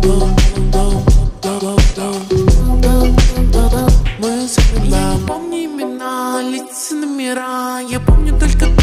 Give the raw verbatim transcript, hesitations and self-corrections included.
Мы запомни имена, лица, номера. Я помню только